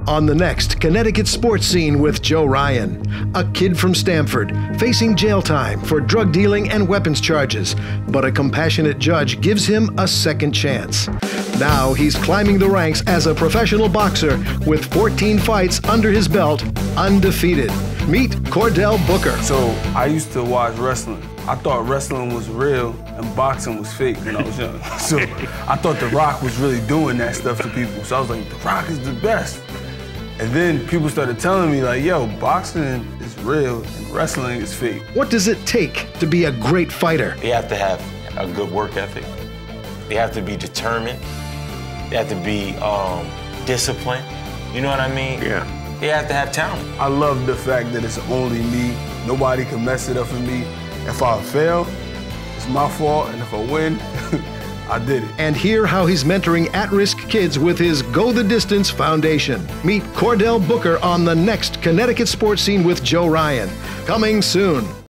on the next Connecticut sports scene with Joe Ryan. A kid from Stamford facing jail time for drug dealing and weapons charges, but a compassionate judge gives him a second chance. Now he's climbing the ranks as a professional boxer with 14 fights under his belt, undefeated. Meet Cordale Booker. So I used to watch wrestling. I thought wrestling was real and boxing was fake when I was young. So I thought The Rock was really doing that stuff to people. So I was like, The Rock is the best. And then people started telling me like, yo, boxing is real and wrestling is fake. What does it take to be a great fighter? They have to have a good work ethic. They have to be determined. They have to be disciplined. You know what I mean? Yeah. They have to have talent. I love the fact that it's only me. Nobody can mess it up for me. If I fail, it's my fault, and if I win, I did it. And hear how he's mentoring at-risk kids with his Go the Distance Foundation. Meet Cordale Booker on the next Connecticut sports scene with Joe Ryan. Coming soon.